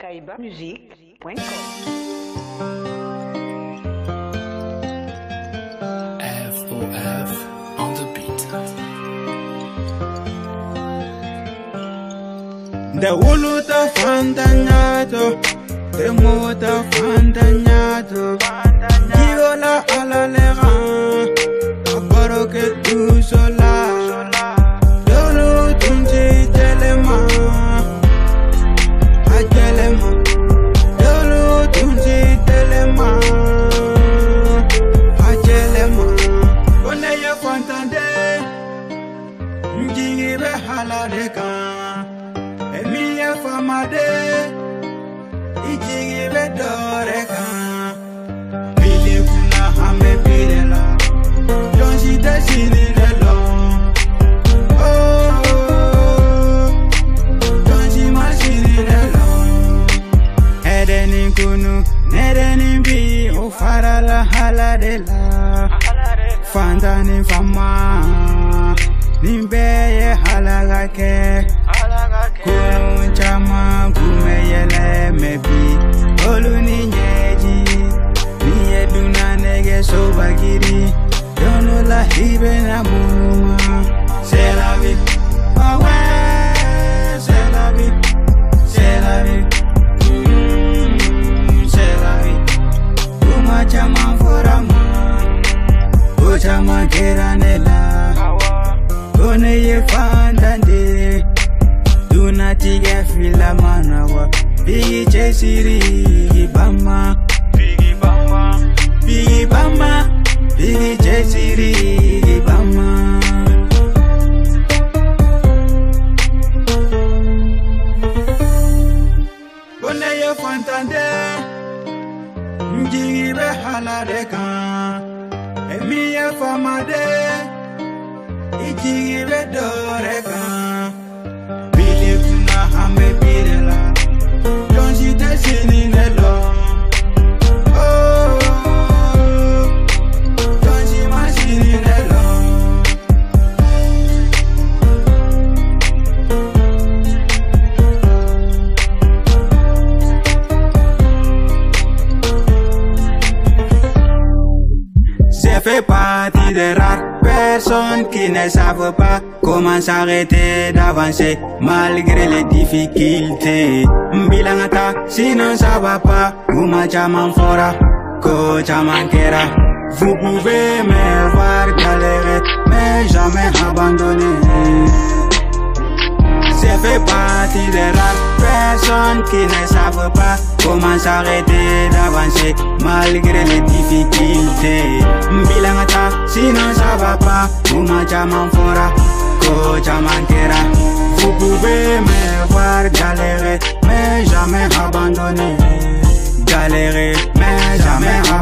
kaibamusique.com. FOF on the beat. The wuluta fandanyato, the mota fandanyato, Diola ala lera, abaro que tu sola, dolo tunji telema, ajelema, dolo tunji telema, ajelema, bonaya fantande, mjingi be halaleka. Emiya famade, ijigi be doreka. Bile kuna hame bile la, donji da sini de lo. Oh, donji ma sini de lo. Edeni kunu, nedeni bi, ufara la hala de la. Fanta ni fama, nimbeye halaga ke. Kun chama kumeyele mebi olu ni nyeji ni eduna nege sobagiri dono la hibe na muma c'est la vie ah ouais c'est la vie c'est la vie c'est la vie kuma chama forama o chama keranela kone ye fandande Duna tiga fila manawa Bigi chesiri bama Bigi bama Bigi bama Bigi chesiri bama Kone yo fantande Mjigi be halade kan Emi ya famade Ijigi be dore kan Hame pirela, donji te sini nelo. Oh, donji ma sini nelo. C'est fait partie des rares personnes qui ne savent pas comment s'arrêter d'avancer malgré les difficultés. Mbilangata, sinon ça va pas. Uma chaman fora, ko chaman kera. Vous pouvez me voir galérer, mais jamais abandonner. C'est fait partie des rares personnes qui ne savent pas comment s'arrêter d'avancer malgré les difficultés. Mbilangata, sinon ça va pas. Uma chaman fora, ko chaman kera. Vous pouvez me voir galérer, mais jamais abandonner. Galérer, mais jamais abandonner.